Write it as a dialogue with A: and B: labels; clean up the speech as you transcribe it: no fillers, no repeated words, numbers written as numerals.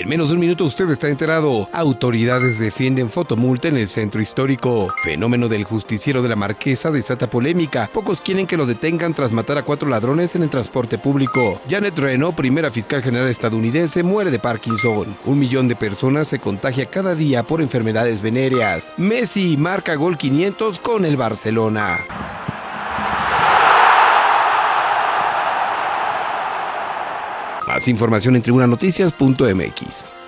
A: En menos de un minuto usted está enterado. Autoridades defienden fotomulta en el centro histórico. Fenómeno del justiciero de la Marquesa desata polémica. Pocos quieren que lo detengan tras matar a 4 ladrones en el transporte público. Janet Reno, primera fiscal general estadounidense, muere de Parkinson. 1 millón de personas se contagia cada día por enfermedades venéreas. Messi marca gol 500 con el Barcelona. Más información en tribunanoticias.mx.